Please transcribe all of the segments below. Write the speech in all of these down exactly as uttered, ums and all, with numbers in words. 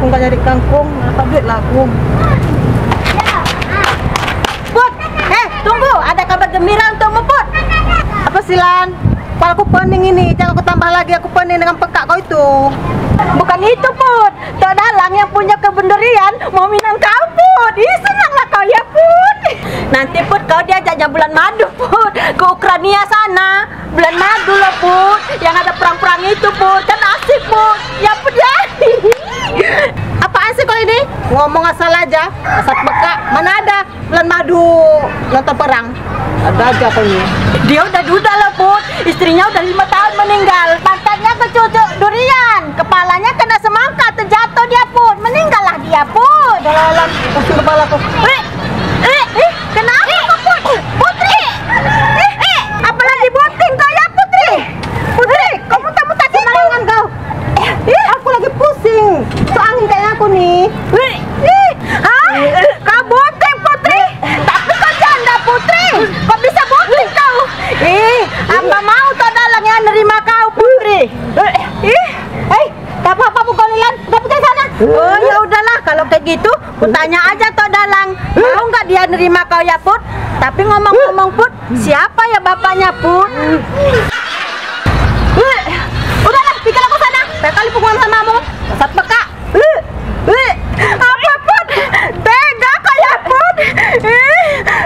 aku nggak nyari kangkung, dapat duit lah aku. Put, eh tunggu, ada kabar gembira untukmu Put. Apa sih Lan? Kalau aku pening ini, jangan aku tambah lagi aku pening dengan pekak kau itu. Bukan itu Put, Tok Dalang yang punya kebun durian mau minang kau Put. Ih senanglah kau ya Put. Nanti Put kau diajaknya bulan madu Put, ke Ukraina sana. Bulan madu loh Put, yang ada perang-perang itu Put, kan asik Put. Ya Put ya. Apaan sih kau ini? Ngomong asal aja, asal pekak. Mana ada bulan madu nonton perang? Ada aja kau ini. Dia udah duda loh Put, istrinya udah lima tahun meninggal. Pantatnya kecucuk durian, kepalanya kena semangka, terjatuh dia Put, meninggallah dia Put. Dalam pusing kepala kau. Eh, eh, eh, kenapa kau Put? Putri, eh, eh, apalagi bunting kau ya Putri? Putri, kau muntah-muntah sembarangan kau. Ih, aku lagi pusing. So angin kayak aku nih. Eh, eh, ah, kau bunting Putri, tapi kau janda Putri, kau bisa bunting kau. Ih, apa mau Tok Dalang yang nerima kau Putri? Ih, hei, tak apa-apa pukul Nilan, udah pergi sana. Oh ya udahlah kalau kayak gitu, ku tanya aja Tok Dalang, mau nggak dia nerima kau ya Put? Tapi ngomong-ngomong Put, siapa ya bapaknya Put? Eh, udahlah, pikir aku sana. Saya kali pukulan samamu. Dasar peka. Eh, eh, apa Put? Tega kau ya Put? Eh.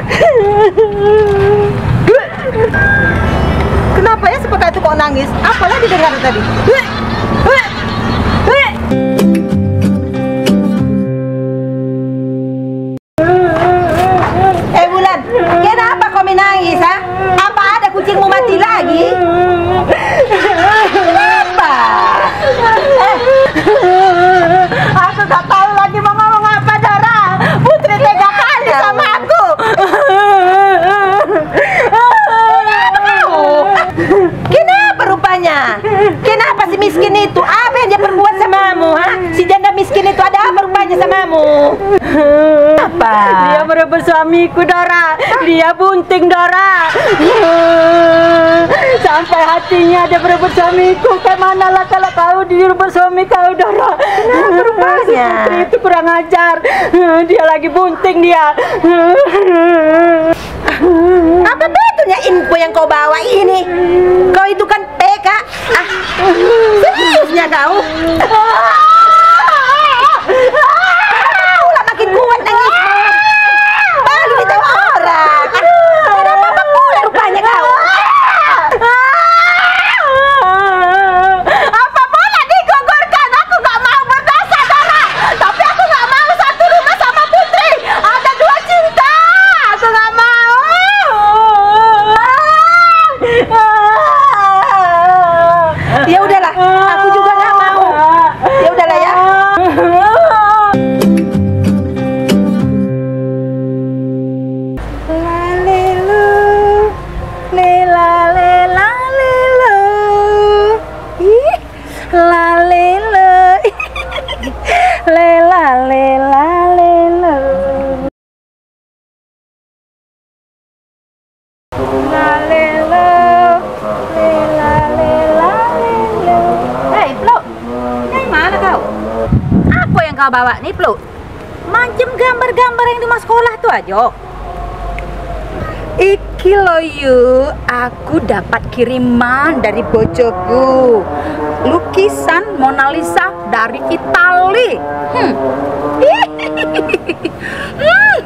Kenapa ya sepeka itu kok nangis? Apalah didengar tadi? Eh, eh, eh. Eh Bulan, kenapa kau menangis ha? Apa ada kucingmu mati lagi? Kenapa? Eh, aku gak tahu lagi mau ngomong apa Dara. Putri tega kali sama aku. Kenapa rupanya? Kenapa si miskin itu? Apa yang dia perbuat samamu? Ha? Si janda miskin itu ada apa rupanya samamu? Apa? Dia merebut suamiku Dora. Dia bunting Dora. Sampai hatinya dia merebut suamiku. Kemana lah kalau kau direbut suami kau Dora? Kenapa rupanya? Putri itu kurang ajar. Dia lagi bunting dia. Apa betulnya info yang kau bawa ini? Kau itu kan P K. Ah, seriusnya kau? Ulah makin kuat nangis. Baru ditawa orang. Ada apa-apa pula rupanya kau? Apa pula digugurkan? Aku gak mau berdosa Dara. Tapi aku gak mau satu rumah sama Putri. Ada dua cinta. Aku gak mau. Ya udahlah, aku juga nggak mau. Ya udahlah ya. Lalelu, lela lela lelu, ih, lalelu, lela lela lelu. Lalelu, lela lela lelu. Hei, Pluk, dari mana kau? Apa yang kau bawa nih, Pluk? Macam gambar-gambar yang di mas sekolah tuh aja. Iki lo yu, aku dapat kiriman dari bojoku. Lukisan Mona Lisa dari Itali. Hmm. Hmm.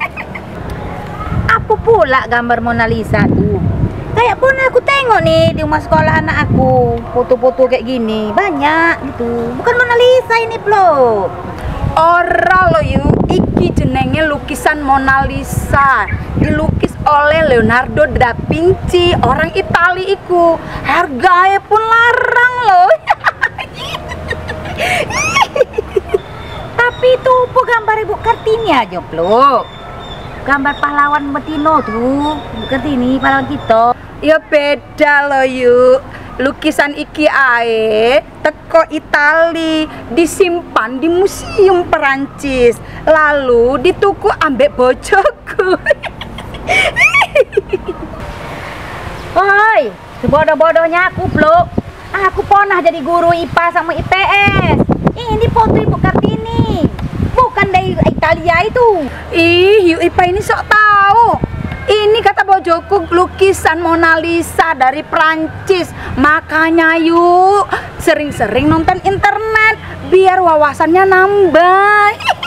Apa pula gambar Mona Lisa tuh? Kayak pun aku tengok nih di rumah sekolah anak aku, foto-foto kayak gini banyak gitu. Bukan Mona Lisa ini, Bro. Ora lo yu, iki jenenge lukisan Mona Lisa. Dilukis oleh Leonardo da Vinci, orang Itali iku. Harganya pun larang loh. Tapi itu apa gambar Ibu Kartini aja, Bro. Gambar pahlawan Metino tuh, Kartini pahlawan kita. Ya beda loh yuk. Lukisan iki ae teko Itali, disimpan di museum Perancis, lalu dituku ambek bojoku. Oi, sebodoh-bodohnya aku, Bro. Aku pernah jadi guru I P A sama I P S. Ini foto Ibu Kartini. Ih, Yuk Ipa ini sok tahu. Ini kata bojoku lukisan Mona Lisa dari Prancis. Makanya yuk sering-sering nonton internet biar wawasannya nambah.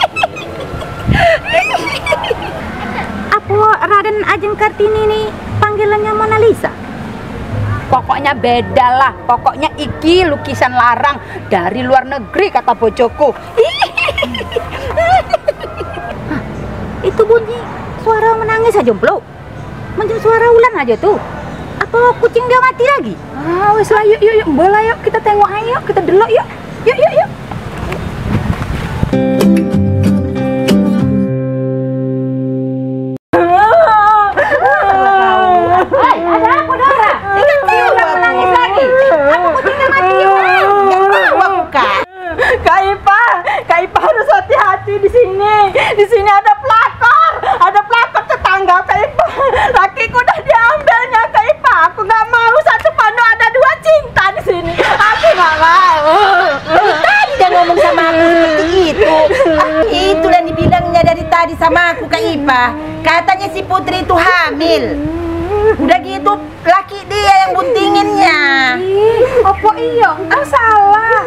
Apa Raden Ajeng Kartini nih panggilannya Mona Lisa? Pokoknya beda lah. Pokoknya iki lukisan larang dari luar negeri kata bojoku. Hah, itu bunyi suara menangis aja, Jomblo. Macam suara ular aja tuh. Apa kucing dia mati lagi? Ah, wes lah, yuk, yuk, yuk, bola yuk, kita tengok ayo, kita delok yuk, yuk, yuk, yuk. Hai, ada apa, Dora? Ini kan si ular menangis lagi. Apa kucingnya mati yuk? Bukan. Kak Ipa, Kak Ipa harus hati-hati di sini. Di sini ada pelakor, ada pelakor tetangga Kak Ipa. Lakiku udah diambilnya Kak Ipa. Aku nggak mau satu panu ada dua cinta di sini. Aku nggak mau. Tadi dia ngomong sama aku seperti itu. Ah, itulah yang dibilangnya dari tadi sama aku Kak Ipa. Katanya si Putri itu hamil. Udah gitu laki dia yang buntinginnya. Apa iya? Enggak salah.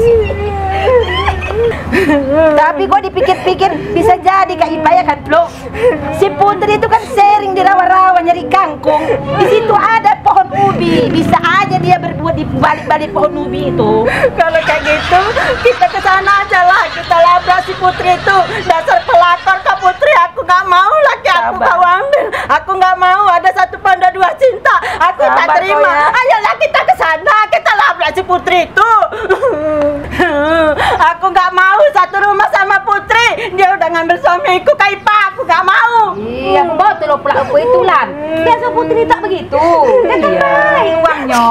Tapi kok dipikir-pikir bisa jadi Kak Ipa ya kan, Blo? Si Putri itu kan sering di rawa-rawa nyari kangkung. Di situ ada pohon ubi. Bisa aja dia berbuat di balik-balik pohon ubi itu. Kalau kayak gitu, kita ke sana aja lah. Kita labrak si Putri itu. Dasar pelakor Kak Putri. Aku nggak mau laki aku Sabar. kau ambil. Aku nggak mau ada satu panda dua cinta. Aku tak Sabar terima. kau ya. Ayolah kita ke sana. Kita labrak si Putri itu. Aku nggak mau satu rumah sama Putri. Dia udah ngambil suamiku Kak Ipa. Aku nggak mau. Iya, betul loh pelaku itu lan. Biasa Putri tak begitu. Dia kan baik uangnya.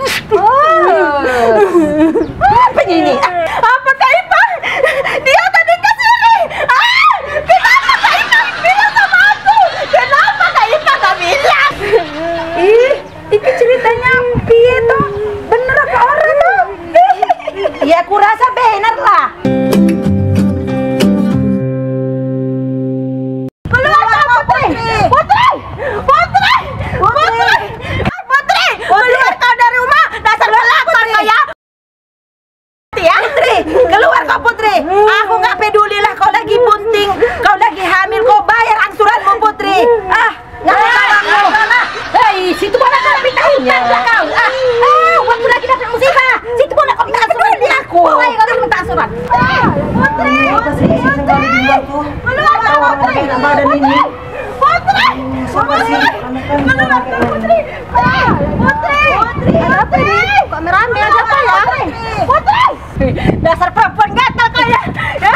Apa ini? Apa Kak Ipa? Dia tadi ke sini. Ah, kenapa Kak Ipa bilang sama aku? Kenapa Kak Ipa gak bilang? Ih, iki ceritanya piye toh? Bener apa orang toh? Ya aku rasa benar lah. Keluar kau Putri. Putri. Putri. Putri. Putri. Keluar kau dari rumah. Dasar pelakor kau ya. Ya. Putri, keluar kau Putri. Aku nggak peduli lah kau lagi bunting, kau lagi hamil, kau bayar angsuranmu Putri. Ah, nggak salah kau. Hei, situ mana kau pintahunya kau? Ah, ah, waktu lagi dapat musibah. Situ mana kau minta asuran dia aku. Oh, ayo kau minta asuran. Putri. Putri. Keluar kau Putri. Badan ini. Putri. Putri. Keluar kau Putri. Putri. Putri. Apa ini? Kok merame aja apa ya? Putri. Dasar perempuan gatal kau ya. Ya.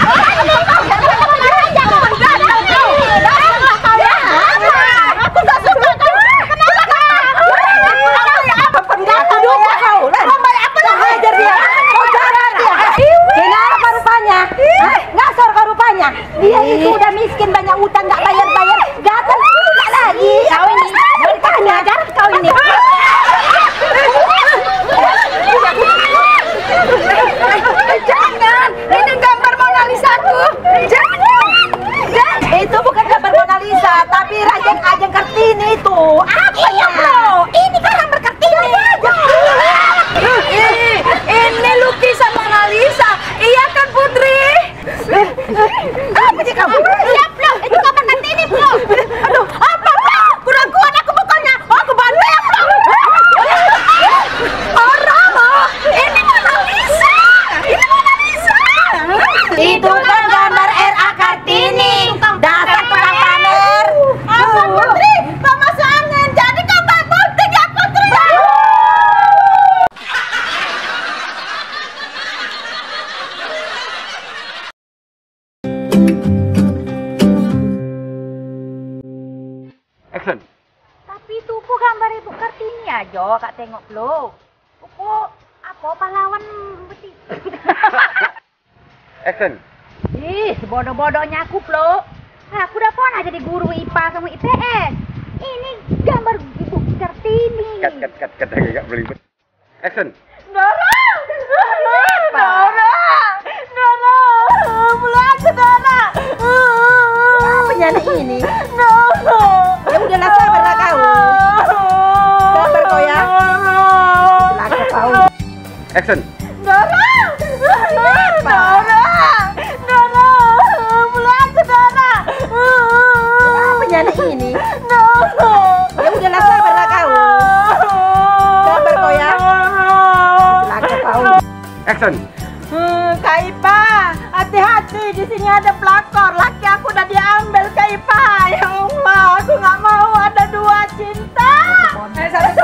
Aku tak suka kau. Kenapa kau? Perempuan gatal juga kau. Lomba apa dah? Hajar dia. Kau jarang dia. Kenapa rupanya? Hah? Ngasor kau rupanya. Dia itu udah miskin, banyak utang, nggak bayar-bayar. Gatal juga lagi. Kau ini. Bertanya ajar kau ini. Jangan, ini gambar Mona Lisa aku. Jangan. Jangan. Itu bukan gambar Mona Lisa, tapi Raden Ajeng Kartini itu. Apa ya, Bro? Ini kan gambar Kartini. Ih, ini lukisan Mona Lisa. Iya kan Putri? Apa sih kamu? Siap Bro, itu gambar Kartini Bro. Aduh, apa Bro? Kurang kuat aku bukannya. Oh, aku bantu ya Bro. Orang, ini Mona Lisa. Ini Mona Lisa. Itu kan gambar R A Kartini. Dasar tukang pamer. Apa Putri? Kau masuk angin. Jadi kau tak bunting ya Putri. Action. Tapi itu kok gambar Ibu Kartini aja, Kak tengok Bro. Kok apa pahlawan beti? Action. Ih, bodoh-bodohnya aku, Bro. Aku udah pernah jadi guru I P A sama I P S. Ini gambar Ibu Kartini. Cut, cut, cut, cut, agak belibet. Action. Dora. Dora. Dora. Pulang ke Dora. nih ini? No, no. Ya udahlah, sabarlah kau. Sabar kau ya. Laka kau. Action. Dora! Dora! Dora! Pulang ke Dora! Apa nih ini? No, no. Ya udahlah, sabarlah kau. Sabar kau ya. Laka kau. Action. Hmm, Kak Ipa, hati-hati, di sini ada pelakor. Laki aku udah diambil, Kak Ipa. Ya Allah, aku nggak mau ada dua cinta. Eh, satu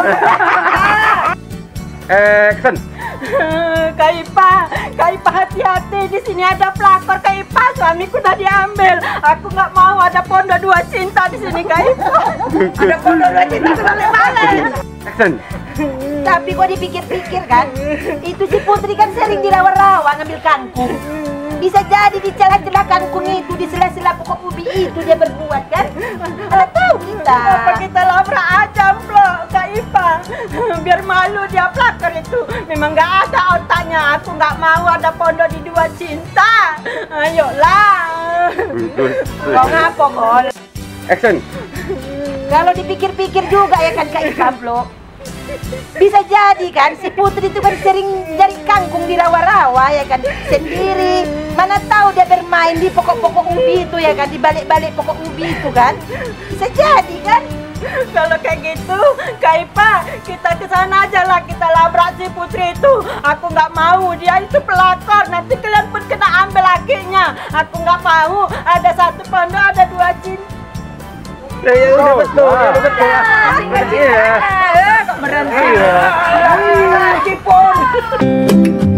Action. Hmm, Kak Ipa, Kak Ipa hati-hati, di sini ada pelakor, Kak Ipa. Suamiku udah diambil. Aku nggak mau ada pondok dua cinta di sini, Kak Ipa. Ada pondok dua cinta balik-balik. Action. Tapi kok dipikir-pikir kan, itu si Putri kan sering dirawa-rawa ngambil kangkung. Bisa jadi di celah-celah kangkung itu, di sela-sela pokok ubi itu dia berbuat kan? Mana tahu kita. Apa kita labrak aja, Plok, Kak Ipa. Biar malu dia pelakor itu. Memang nggak ada otaknya. Aku nggak mau ada pondok di dua cinta. Ayolah. Kau ngapa kol? Action. Kalau dipikir-pikir juga ya kan Kak Ipa, Blo. Bisa jadi kan si Putri itu kan sering cari kangkung di rawa-rawa ya kan sendiri. Mana tahu dia bermain di pokok-pokok ubi itu ya kan, di balik-balik pokok ubi itu kan. Bisa jadi kan. Kalau kayak gitu, Kak Ipa, kita ke sana aja lah, kita labrak si Putri itu. Aku nggak mau, dia itu pelakor. Nanti kalian pun kena ambil lakinya. Aku nggak mau ada satu pondok ada dua cinta. Ya, ya, udah betul, udah betul. Iya. Kok berhenti? Iya. Lagi pun.